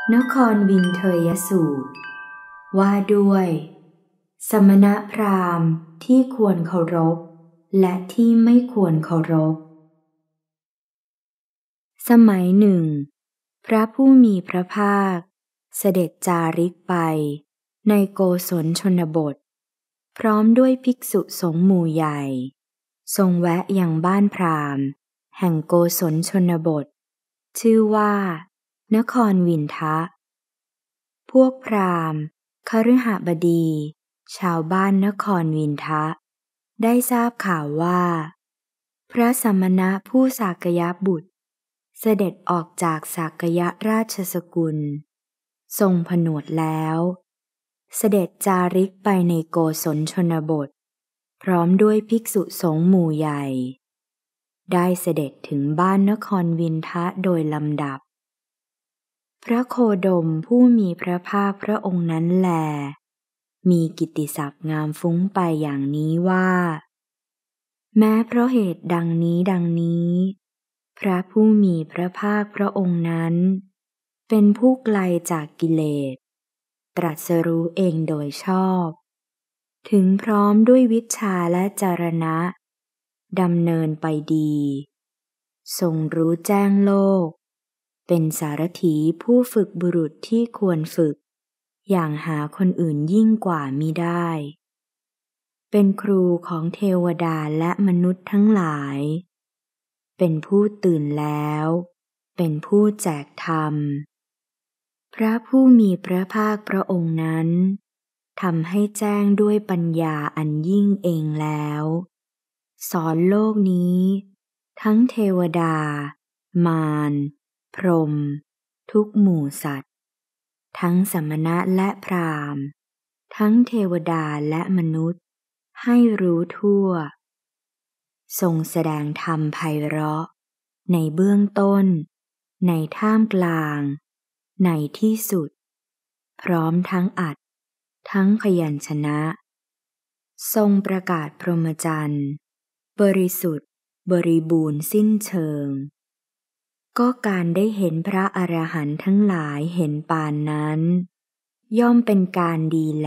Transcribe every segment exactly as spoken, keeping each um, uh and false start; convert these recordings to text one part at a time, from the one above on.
นครวินเทยสูตรว่าด้วยสมณพราหมณ์ที่ควรเคารพและที่ไม่ควรเคารพสมัยหนึ่งพระผู้มีพระภาคเสด็จจาริกไปในโกศลชนบทพร้อมด้วยภิกษุสงฆ์หมู่ใหญ่ทรงแวะยังบ้านพราหมณ์แห่งโกศลชนบทชื่อว่านครวินทะพวกพราหมณ์คฤหบดีชาวบ้านนครวินทะได้ทราบข่าวว่าพระสมณะผู้สากยบุตรเสด็จออกจากสากยราชสกุลทรงผนวดแล้วเสด็จจาริกไปในโกศลชนบทพร้อมด้วยภิกษุสงฆ์หมู่ใหญ่ได้เสด็จถึงบ้านนครวินทะโดยลำดับพระโคดมผู้มีพระภาคพระองค์นั้นแลมีกิตติศัพท์งามฟุ้งไปอย่างนี้ว่าแม้เพราะเหตุดังนี้ดังนี้พระผู้มีพระภาคพระองค์นั้นเป็นผู้ไกลจากกิเลสตรัสรู้เองโดยชอบถึงพร้อมด้วยวิชชาและจรณะดำเนินไปดีทรงรู้แจ้งโลกเป็นสารถีผู้ฝึกบุรุษที่ควรฝึกอย่างหาคนอื่นยิ่งกว่ามิได้เป็นครูของเทวดาและมนุษย์ทั้งหลายเป็นผู้ตื่นแล้วเป็นผู้แจกธรรมพระผู้มีพระภาคพระองค์นั้นทำให้แจ้งด้วยปัญญาอันยิ่งเองแล้วสอนโลกนี้ทั้งเทวดามารพรหมทุกหมู่สัตว์ทั้งสมณะและพราหมณ์ทั้งเทวดาและมนุษย์ให้รู้ทั่วทรงแสดงธรรมไพเราะในเบื้องต้นในท่ามกลางในที่สุดพร้อมทั้งอัดทั้งพยัญชนะทรงประกาศพรหมจรรย์บริสุทธิ์บริบูรณ์สิ้นเชิงก็การได้เห็นพระอรหันต์ทั้งหลายเห็นปานนั้นย่อมเป็นการดีแล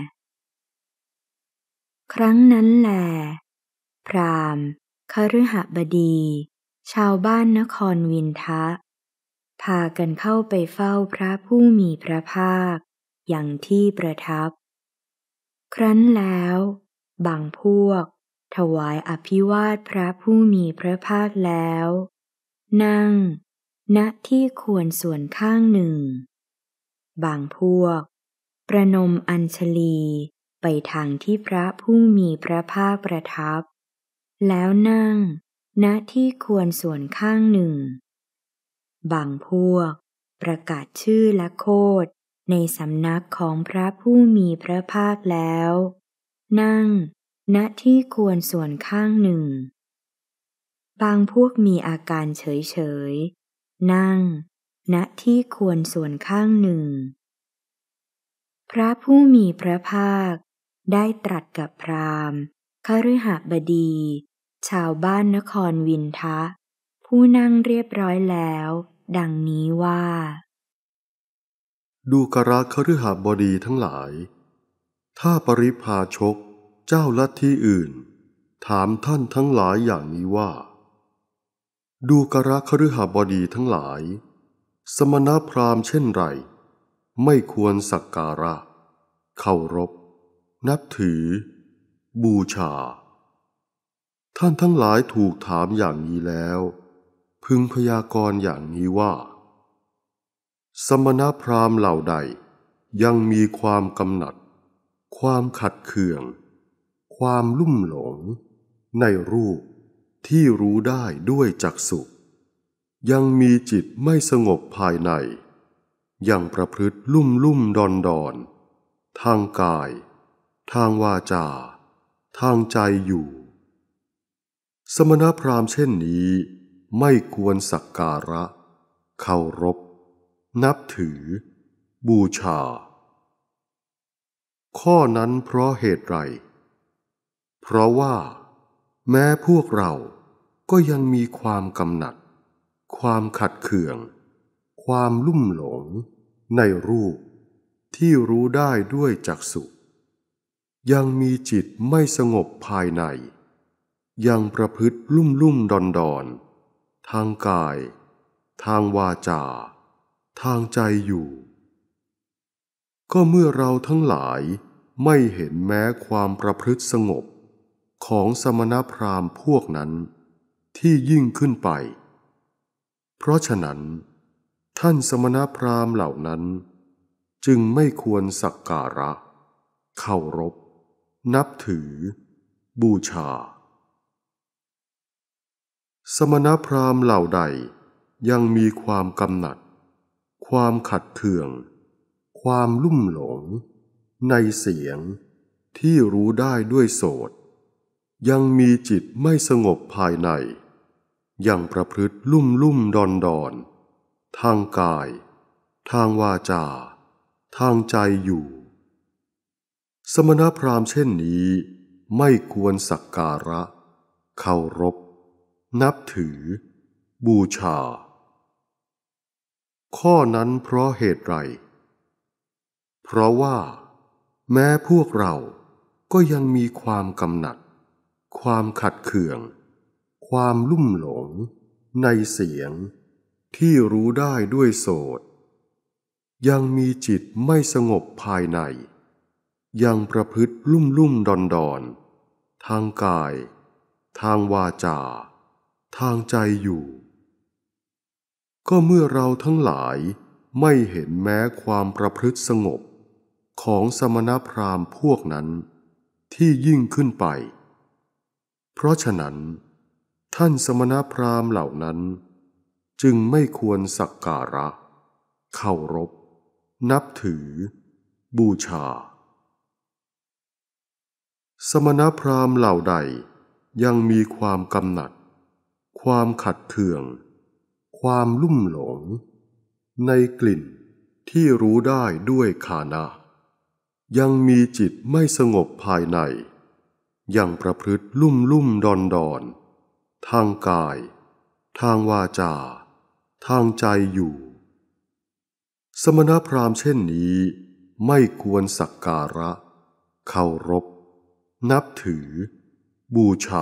ครั้งนั้นแลพราหมณ์คฤหบดีชาวบ้านนครวินทะพากันเข้าไปเฝ้าพระผู้มีพระภาคอย่างที่ประทับครั้นแล้วบางพวกถวายอภิวาทพระผู้มีพระภาคแล้วนั่งณที่ควรส่วนข้างหนึ่งบางพวกประนมอัญชลีไปทางที่พระผู้มีพระภาคประทับแล้วนั่งณที่ควรส่วนข้างหนึ่งบางพวกประกาศชื่อและโคดในสำนักของพระผู้มีพระภาคแล้วนั่งณที่ควรส่วนข้างหนึ่งบางพวกมีอาการเฉยๆนั่งณที่ควรส่วนข้างหนึ่งพระผู้มีพระภาคได้ตรัสกับพราหมณ์คฤหบดีชาวบ้านนครวินทะผู้นั่งเรียบร้อยแล้วดังนี้ว่าดูกราคฤหบดีทั้งหลายถ้าปริพาชกเจ้าลัทธิอื่นถามท่านทั้งหลายอย่างนี้ว่าดูกราคฤหบดีทั้งหลายสมณพราหมณ์เช่นไรไม่ควรสักการะเคารพนับถือบูชาท่านทั้งหลายถูกถามอย่างนี้แล้วพึงพยากรณ์อย่างนี้ว่าสมณพราหมณ์เหล่าใดยังมีความกำหนัดความขัดเคืองความลุ่มหลงในรูปที่รู้ได้ด้วยจักษุยังมีจิตไม่สงบภายในยังประพฤติลุ่มลุ่มดอนดอนทางกายทางวาจาทางใจอยู่สมณพราหมณ์เช่นนี้ไม่ควรสักการะเคารพนับถือบูชาข้อนั้นเพราะเหตุไรเพราะว่าแม้พวกเราก็ยังมีความกำหนัดความขัดเคืองความลุ่มหลงในรูปที่รู้ได้ด้วยจักษุยังมีจิตไม่สงบภายในยังประพฤติลุ่มลุ่มดอนดอนทางกายทางวาจาทางใจอยู่ก็เมื่อเราทั้งหลายไม่เห็นแม้ความประพฤติสงบของสมณพราหมณ์พวกนั้นที่ยิ่งขึ้นไปเพราะฉะนั้นท่านสมณพราหมณ์เหล่านั้นจึงไม่ควรสักการะเคารพนับถือบูชาสมณพราหมณ์เหล่าใดยังมีความกำหนัดความขัดเคืองความลุ่มหลงในเสียงที่รู้ได้ด้วยโสตยังมีจิตไม่สงบภายในยังประพฤติลุ่มลุ่มดอนดอนทางกายทางวาจาทางใจอยู่สมณพราหมณ์เช่นนี้ไม่ควรสักการะเคารพนับถือบูชาข้อนั้นเพราะเหตุไรเพราะว่าแม้พวกเราก็ยังมีความกำหนัดความขัดเคืองความลุ่มหลงในเสียงที่รู้ได้ด้วยโสตยังมีจิตไม่สงบภายในยังประพฤติลุ่มลุ่มดอนดอนทางกายทางวาจาทางใจอยู่ก็เมื่อเราทั้งหลายไม่เห็นแม้ความประพฤติสงบของสมณพราหมณ์พวกนั้นที่ยิ่งขึ้นไปเพราะฉะนั้นท่านสมณพราหมณ์เหล่านั้นจึงไม่ควรสักการะเคารพนับถือบูชาสมณพราหมณ์เหล่าใดยังมีความกำหนัดความขัดเคืองความลุ่มหลงในกลิ่นที่รู้ได้ด้วยฆานะยังมีจิตไม่สงบภายในยังประพฤติลุ่มลุ่มดอนดอนทางกายทางวาจาทางใจอยู่สมณพราหมณ์เช่นนี้ไม่ควรสักการะเคารพนับถือบูชา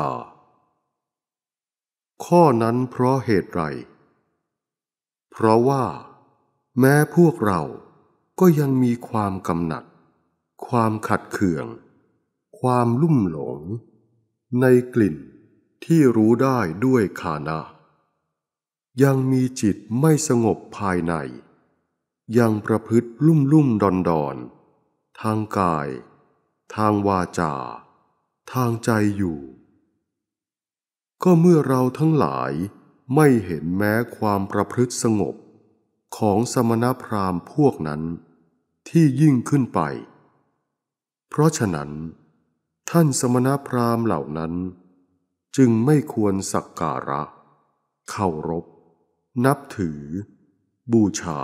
ข้อนั้นเพราะเหตุไรเพราะว่าแม้พวกเราก็ยังมีความกำหนัดความขัดเคืองความลุ่มหลงในกลิ่นที่รู้ได้ด้วยฆานะยังมีจิตไม่สงบภายในยังประพฤติลุ่มลุ่มดอนดอนทางกายทางวาจาทางใจอยู่ก็เมื่อเราทั้งหลายไม่เห็นแม้ความประพฤติสงบของสมณพราหมณ์พวกนั้นที่ยิ่งขึ้นไปเพราะฉะนั้นท่านสมณพราหมณ์เหล่านั้นจึงไม่ควรสักการะเคารพนับถือบูชา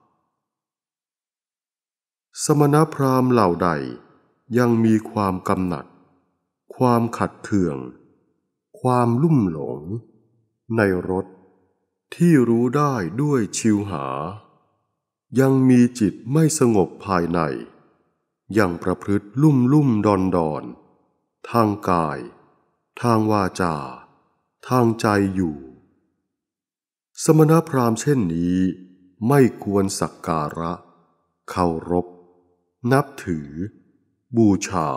สมณพราหมณ์เหล่าใดยังมีความกำหนัดความขัดเคืองความลุ่มหลงในรสที่รู้ได้ด้วยชิวหายังมีจิตไม่สงบภายในยังประพฤติลุ่มลุ่มดอนดอนทางกายทางวาจาทางใจอยู่สมณพราหมณ์เช่นนี้ไม่ควรสักการะเคารพนับถือบูชา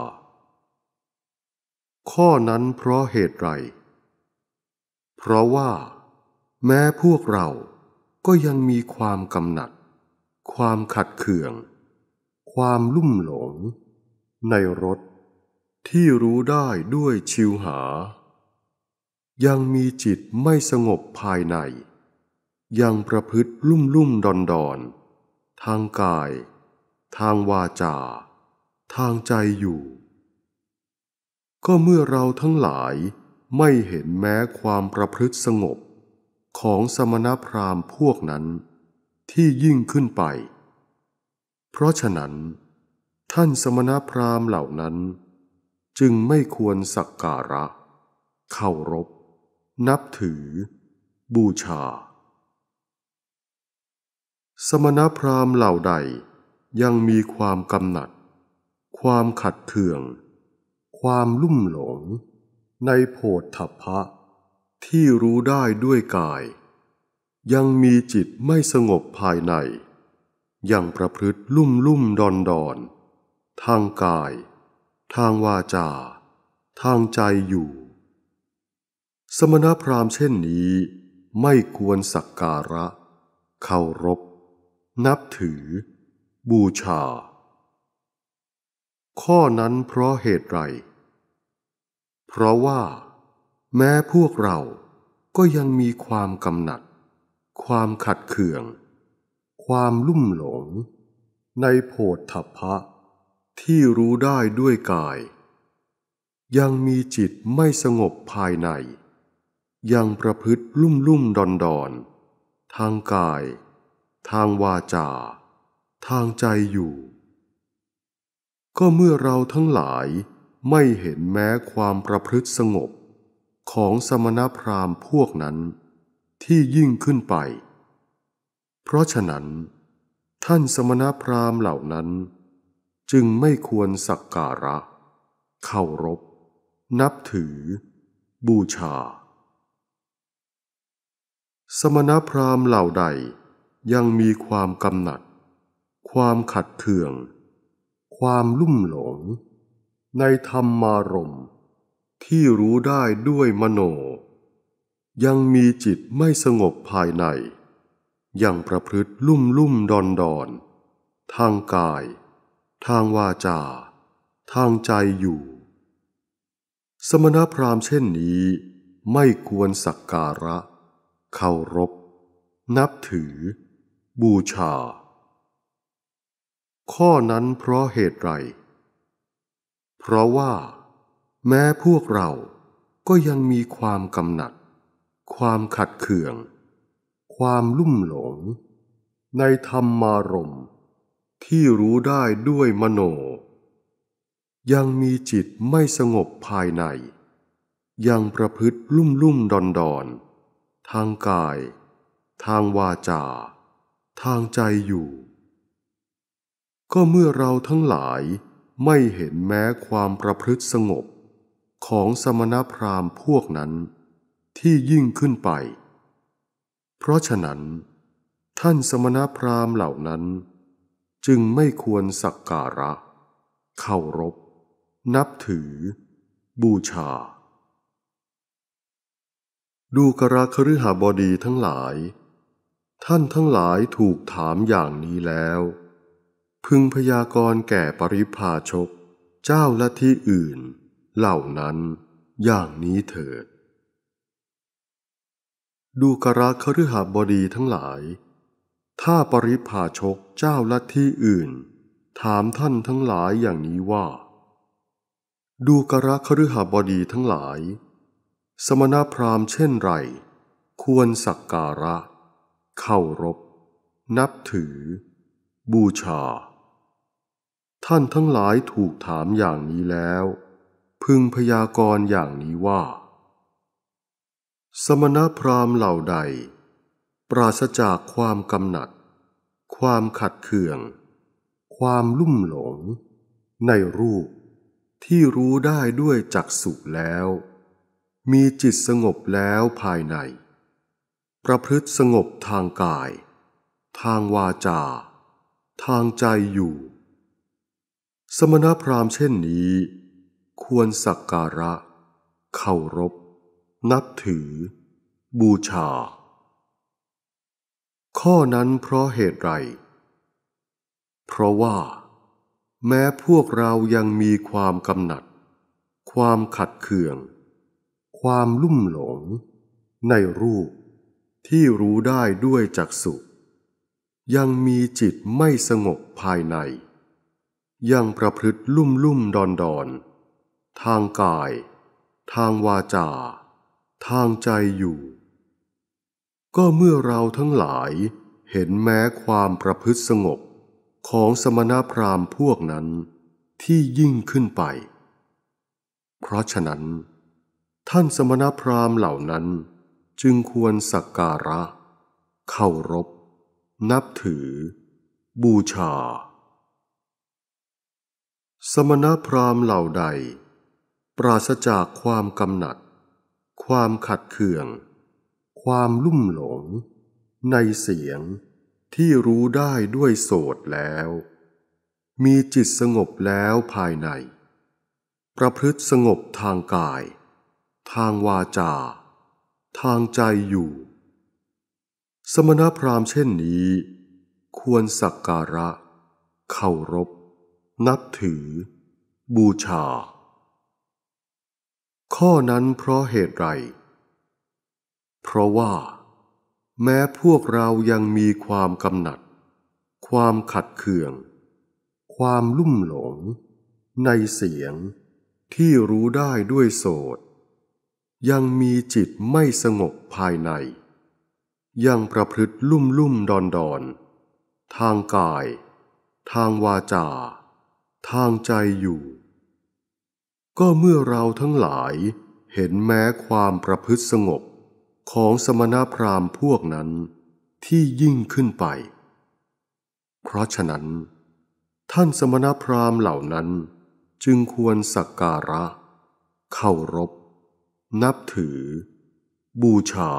ข้อนั้นเพราะเหตุไรเพราะว่าแม้พวกเราก็ยังมีความกำหนัดความขัดเคืองความลุ่มหลงในรสที่รู้ได้ด้วยชิวหายังมีจิตไม่สงบภายในยังประพฤติลุ่มลุ่มดอนดอนทางกายทางวาจาทางใจอยู่ก็เมื่อเราทั้งหลายไม่เห็นแม้ความประพฤติสงบของสมณพราหมณ์พวกนั้นที่ยิ่งขึ้นไปเพราะฉะนั้นท่านสมณพราหมณ์เหล่านั้นจึงไม่ควรสักการะเคารพนับถือบูชาสมณพราหมณ์เหล่าใดยังมีความกำหนัดความขัดเคืองความลุ่มหลงในโผฏฐัพพะที่รู้ได้ด้วยกายยังมีจิตไม่สงบภายในยังประพฤติลุ่มลุ่มดอนดอนทางกายทางวาจาทางใจอยู่สมณพราหมณ์เช่นนี้ไม่ควรสักการะเคารพนับถือบูชาข้อนั้นเพราะเหตุไรเพราะว่าแม้พวกเราก็ยังมีความกำหนัดความขัดเคืองความลุ่มหลงในโผฏฐัพพะที่รู้ได้ด้วยกายยังมีจิตไม่สงบภายในยังประพฤติลุ่มลุ่มดอนดอนทางกายทางวาจาทางใจอยู่ก็เมื่อเราทั้งหลายไม่เห็นแม้ความประพฤติสงบของสมณพราหมณ์พวกนั้นที่ยิ่งขึ้นไปเพราะฉะนั้นท่านสมณพราหมณ์เหล่านั้นจึงไม่ควรสักการะเคารพนับถือบูชาสมณพราหมณ์เหล่าใดยังมีความกำหนัดความขัดเคืองความลุ่มหลงในธรรมารมณ์ที่รู้ได้ด้วยมโนยังมีจิตไม่สงบภายในยังประพฤติลุ่มลุ่มดอนดอนทางกายทางวาจาทางใจอยู่สมณพราหมณ์เช่นนี้ไม่ควรสักการะเคารพนับถือบูชาข้อนั้นเพราะเหตุไรเพราะว่าแม้พวกเราก็ยังมีความกำหนัดความขัดเคืองความลุ่มหลงในธรรมารมณ์ที่รู้ได้ด้วยมโนยังมีจิตไม่สงบภายในยังประพฤติลุ่มลุ่มดอนดอนทางกายทางวาจาทางใจอยู่ก็เมื่อเราทั้งหลายไม่เห็นแม้ความประพฤติสงบของสมณพราหมณ์พวกนั้นที่ยิ่งขึ้นไปเพราะฉะนั้นท่านสมณพราหมณ์เหล่านั้นจึงไม่ควรสักการะเคารพนับถือบูชาดูกรคฤหบดีทั้งหลายท่านทั้งหลายถูกถามอย่างนี้แล้วพึงพยากรณ์แก่ปริพาชกเจ้าลัทธิอื่นเหล่านั้นอย่างนี้เถิดดูกรคฤหบดีทั้งหลายถ้าปริพาชกเจ้าลัทธิอื่นถามท่านทั้งหลายอย่างนี้ว่าดูกรคฤหบดีทั้งหลายสมณพราหมณ์เช่นไรควรสักการะเคารพนับถือบูชาท่านทั้งหลายถูกถามอย่างนี้แล้วพึงพยากรณ์อย่างนี้ว่าสมณพราหมณ์เหล่าใดปราศจากความกำหนัดความขัดเคืองความลุ่มหลงในรูปที่รู้ได้ด้วยจักษุแล้วมีจิตสงบแล้วภายในประพฤติสงบทางกายทางวาจาทางใจอยู่สมณพราหมณ์เช่นนี้ควรสักการะเคารพนับถือบูชาข้อนั้นเพราะเหตุไรเพราะว่าแม้พวกเรายังมีความกำหนัดความขัดเคืองความลุ่มหลงในรูปที่รู้ได้ด้วยจักษุยังมีจิตไม่สงบภายในยังประพฤติลุ่มลุ่มดอนดอนทางกายทางวาจาทางใจอยู่ก็เมื่อเราทั้งหลายเห็นแม้ความประพฤติสงบของสมณพราหมณ์พวกนั้นที่ยิ่งขึ้นไปเพราะฉะนั้นท่านสมณพราหมณ์เหล่านั้นจึงควรสักการะเคารพนับถือบูชาสมณพราหมณ์เหล่าใดปราศจากความกำหนัดความขัดเคืองความลุ่มหลงในเสียงที่รู้ได้ด้วยโสตแล้วมีจิตสงบแล้วภายในประพฤติสงบทางกายทางวาจาทางใจอยู่สมณพราหมณ์เช่นนี้ควรสักการะเคารพนับถือบูชาข้อนั้นเพราะเหตุไรเพราะว่าแม้พวกเรายังมีความกำหนัดความขัดเคืองความลุ่มหลงในเสียงที่รู้ได้ด้วยโสตยังมีจิตไม่สงบภายในยังประพฤติลุ่มลุ่มดอนดอนทางกายทางวาจาทางใจอยู่ก็เมื่อเราทั้งหลายเห็นแม้ความประพฤติสงบของสมณพราหมณ์พวกนั้นที่ยิ่งขึ้นไปเพราะฉะนั้นท่านสมณพราหมณ์เหล่านั้นจึงควรสักการะเคารพนับถือบูชา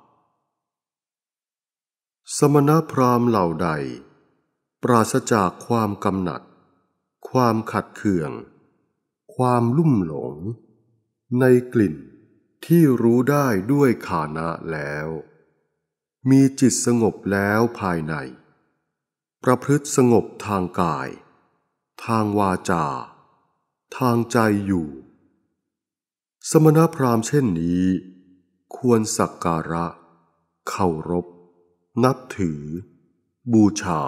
สมณพราหมณ์เหล่าใดปราศจากความกำหนัดความขัดเคืองความลุ่มหลงในกลิ่นที่รู้ได้ด้วยฆานะแล้วมีจิตสงบแล้วภายในประพฤติสงบทางกายทางวาจาทางใจอยู่สมณพราหมณ์เช่นนี้ควรสักการะเคารพนับถือบูชา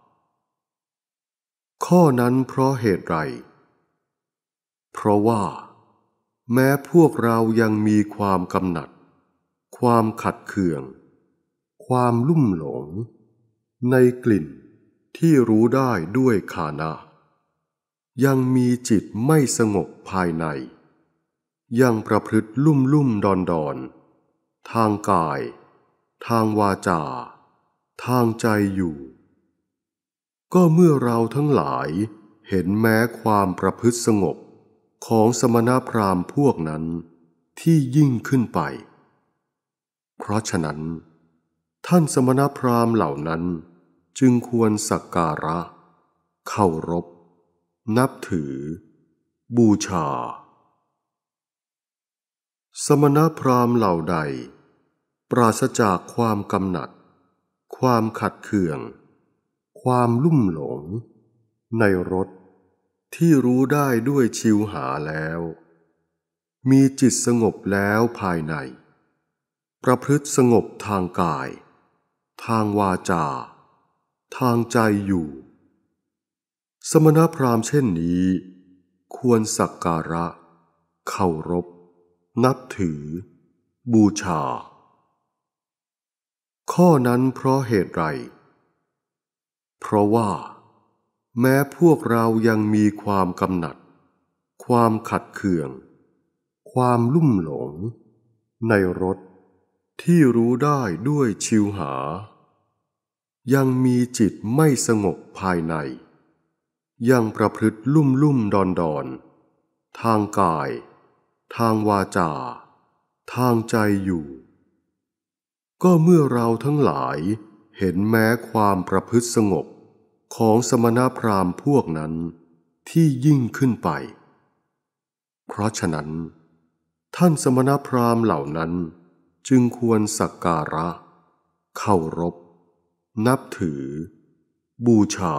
ข้อนั้นเพราะเหตุไรเพราะว่าแม้พวกเรายังมีความกำหนัดความขัดเคืองความลุ่มหลงในกลิ่นที่รู้ได้ด้วยฆานะยังมีจิตไม่สงบภายในยังประพฤติลุ่มลุ่มดอนดอนทางกายทางวาจาทางใจอยู่ก็เมื่อเราทั้งหลายเห็นแม้ความประพฤติสงบของสมณพราหมณ์พวกนั้นที่ยิ่งขึ้นไปเพราะฉะนั้นท่านสมณพราหมณ์เหล่านั้นจึงควรสักการะเคารพนับถือบูชาสมณพราหมณ์เหล่าใดปราศจากความกำหนัดความขัดเคืองความลุ่มหลงในรสที่รู้ได้ด้วยชิวหาแล้วมีจิตสงบแล้วภายในประพฤติสงบทางกายทางวาจาทางใจอยู่สมณพราหมณ์เช่นนี้ควรสักการะเคารพนับถือบูชาข้อนั้นเพราะเหตุไรเพราะว่าแม้พวกเรายังมีความกำหนัดความขัดเคืองความลุ่มหลงในรสที่รู้ได้ด้วยชิวหายังมีจิตไม่สงบภายในยังประพฤติลุ่มลุ่มดอนดอนทางกายทางวาจาทางใจอยู่ก็เมื่อเราทั้งหลายเห็นแม้ความประพฤติสงบของสมณพราหมณ์พวกนั้นที่ยิ่งขึ้นไปเพราะฉะนั้นท่านสมณพราหมณ์เหล่านั้นจึงควรสักการะเคารพนับถือบูชา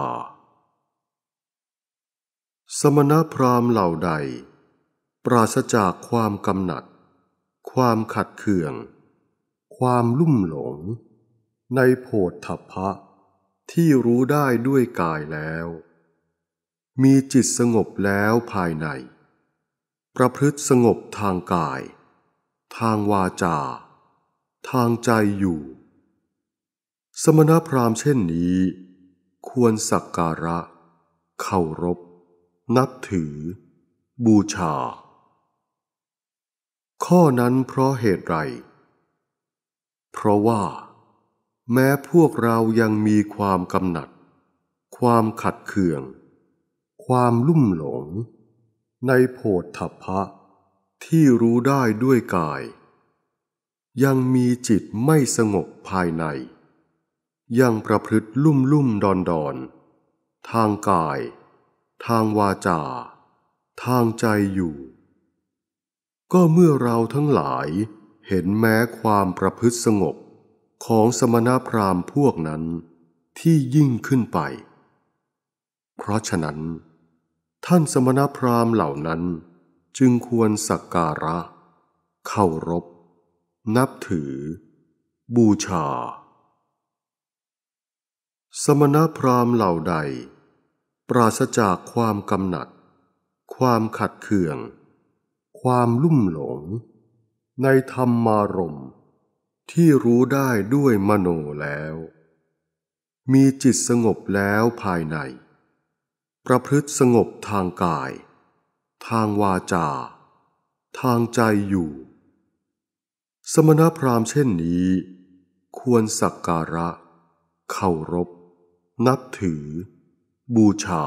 สมณพราหมณ์เหล่าใดปราศจากความกำหนัดความขัดเคืองความลุ่มหลงในโผฏฐัพพะที่รู้ได้ด้วยกายแล้วมีจิตสงบแล้วภายในประพฤติสงบทางกายทางวาจาทางใจอยู่สมณพราหมณ์เช่นนี้ควรสักการะเคารพนับถือบูชาข้อนั้นเพราะเหตุไรเพราะว่าแม้พวกเรายังมีความกำหนัดความขัดเคืองความลุ่มหลงในโผฏฐัพพะที่รู้ได้ด้วยกายยังมีจิตไม่สงบภายในยังประพฤติลุ่มลุ่มดอนดอนทางกายทางวาจาทางใจอยู่ก็เมื่อเราทั้งหลายเห็นแม้ความประพฤติสงบของสมณพราหมณ์พวกนั้นที่ยิ่งขึ้นไปเพราะฉะนั้นท่านสมณพราหมณ์เหล่านั้นจึงควรสักการะเคารพนับถือบูชาสมณพราหมณ์เหล่าใดปราศจากความกำหนัดความขัดเคืองความลุ่มหลงในธรรมารมณ์ที่รู้ได้ด้วยมโนแล้วมีจิตสงบแล้วภายในประพฤติสงบทางกายทางวาจาทางใจอยู่สมณพราหมณ์เช่นนี้ควรสักการะเคารพนับถือบูชา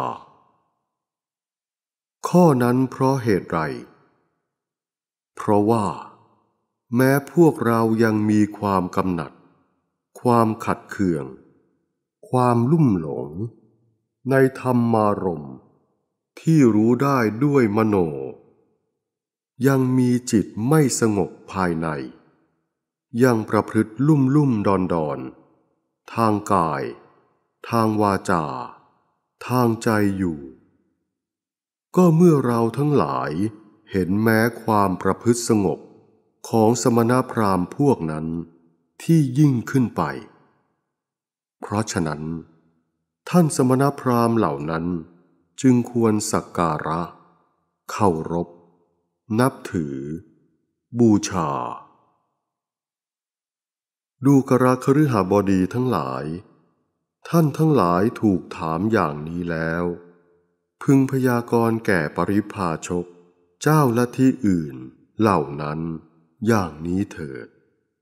ข้อนั้นเพราะเหตุไรเพราะว่าแม้พวกเรายังมีความกำหนัดความขัดเคืองความลุ่มหลงในธรรมารมณ์ที่รู้ได้ด้วยมโนยังมีจิตไม่สงบภายในยังประพฤติลุ่มลุ่มดอนดอนทางกายทางวาจาทางใจอยู่ก็เมื่อเราทั้งหลายเห็นแม้ความประพฤติสงบของสมณพราหมณ์พวกนั้นที่ยิ่งขึ้นไปเพราะฉะนั้นท่านสมณพราหมณ์เหล่านั้นจึงควรสักการะเคารพนับถือบูชาดูกรคฤหบดีทั้งหลายท่านทั้งหลายถูกถามอย่างนี้แล้วพึงพยากรณ์แก่ปริพาชกเจ้าลัทธิอื่นเหล่านั้นอย่างนี้เถิด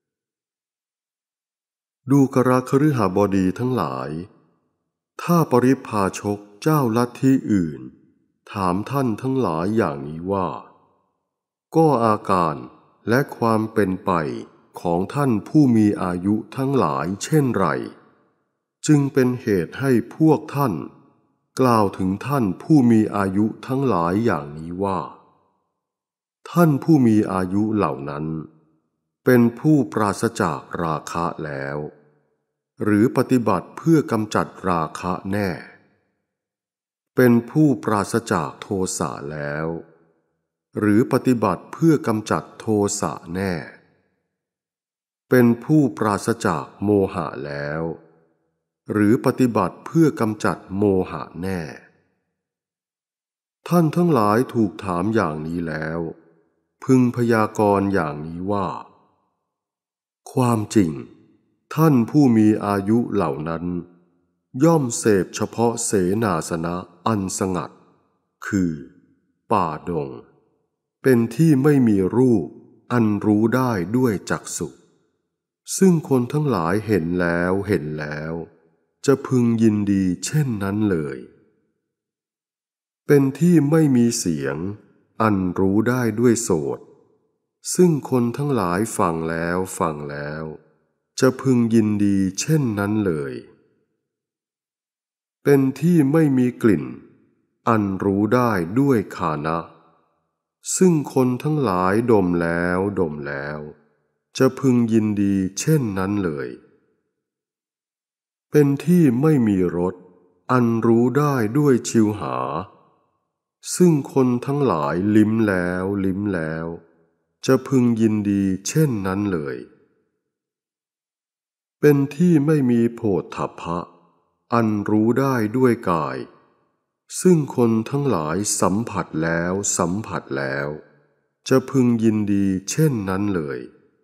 ดูกรคฤหบดีทั้งหลายถ้าปริพาชกเจ้าลัทธิอื่นถามท่านทั้งหลายอย่างนี้ว่าก็อาการและความเป็นไปของท่านผู้มีอายุทั้งหลายเช่นไรจึงเป็นเหตุให้พวกท่านกล่าวถึงท่านผู้มีอายุทั้งหลายอย่างนี้ว่าท่านผู้มีอายุเหล่านั้นเป็นผู้ปราศจากราคะแล้วหรือปฏิบัติเพื่อกำจัดราคะแน่เป็นผู้ปราศจากโทสะแล้วหรือปฏิบัติเพื่อกำจัดโทสะแน่เป็นผู้ปราศจากโมหะแล้วหรือปฏิบัติเพื่อกำจัดโมหะแน่ท่านทั้งหลายถูกถามอย่างนี้แล้วพึงพยากรณ์อย่างนี้ว่าความจริงท่านผู้มีอายุเหล่านั้นย่อมเสพเฉพาะเสนาสนะอันสงัดคือป่าดงเป็นที่ไม่มีรูปอันรู้ได้ด้วยจักษุซึ่งคนทั้งหลายเห็นแล้วเห็นแล้วจะพึงยินดีเช่นนั้นเลยเป็นที่ไม่มีเสียงอันรู้ได้ด้วยโสตซึ่งคนทั้งหลายฟังแล้วฟังแล้วจะพึงยินดีเช่นนั้นเลยเป็นที่ไม่มีกลิ่นอันรู้ได้ด้วยฆานะซึ่งคนทั้งหลายดมแล้วดมแล้วจะพึงยินดีเช่นนั้นเลยเป็นที่ไม่มีรสอันรู้ได้ด้วยชิวหาซึ่งคนทั้งหลายลิ้มแล้วลิ้มแล้วจะพึงยินดีเช่นนั้นเลยเป็นที่ไม่มีโผฏฐัพพะอันรู้ได้ด้วยกายซึ่งคนทั้งหลายสัมผัสแล้วสัมผัสแล้วจะพึงยินดีเช่นนั้นเลย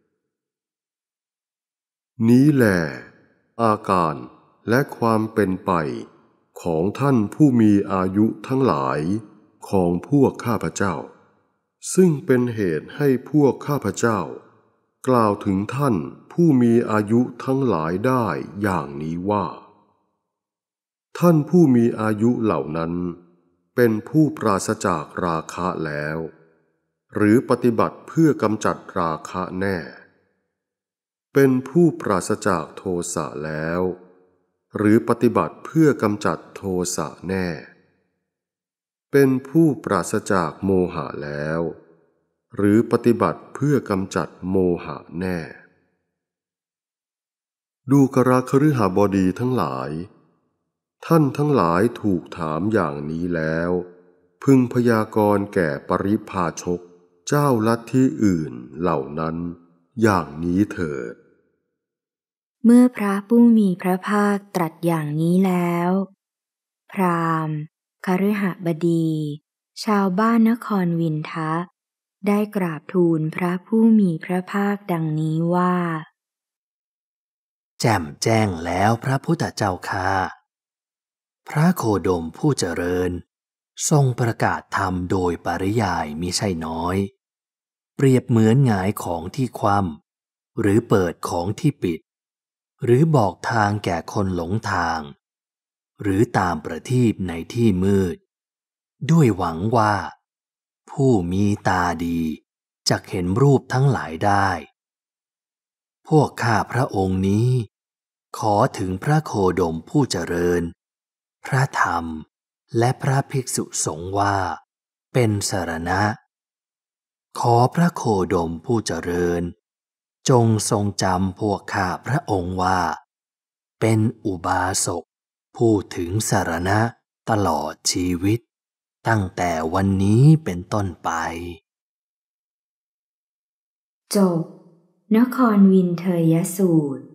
นี้แหละอาการและความเป็นไปของท่านผู้มีอายุทั้งหลายของพวกข้าพเจ้าซึ่งเป็นเหตุให้พวกข้าพเจ้ากล่าวถึงท่านผู้มีอายุทั้งหลายได้อย่างนี้ว่าท่านผู้มีอายุเหล่านั้นเป็นผู้ปราศจากราคะแล้วหรือปฏิบัติเพื่อกำจัดราคะแน่เป็นผู้ปราศจากโทสะแล้วหรือปฏิบัติเพื่อกำจัดโทสะแน่เป็นผู้ปราศจากโมหะแล้วหรือปฏิบัติเพื่อกำจัดโมหะแน่ดูกรคฤหบดีทั้งหลายท่านทั้งหลายถูกถามอย่างนี้แล้วพึงพยากรณ์แก่ปริพาชกเจ้าลัทธิอื่นเหล่านั้นอย่างนี้เถิดเมื่อพระผู้มีพระภาคตรัสอย่างนี้แล้วพราหมณ์คฤหบดีชาวบ้านนครวินทะได้กราบทูลพระผู้มีพระภาคดังนี้ว่าแจ่มแจ้งแล้วพระพุทธเจ้าข้าพระโคดมผู้เจริญทรงประกาศธรรมโดยปริยายมิใช่น้อยเปรียบเหมือนหงายของที่คว่ำหรือเปิดของที่ปิดหรือบอกทางแก่คนหลงทางหรือตามประทีปในที่มืดด้วยหวังว่าผู้มีตาดีจักเห็นรูปทั้งหลายได้พวกข้าพระองค์นี้ขอถึงพระโคดมผู้เจริญพระธรรมและพระภิกษุสงฆ์ว่าเป็นสรณะขอพระโคดมผู้เจริญจงทรงจำพวกข้าพระองค์ว่าเป็นอุบาสกผู้ถึงสรณะตลอดชีวิตตั้งแต่วันนี้เป็นต้นไปจบนครวินเทยสูตร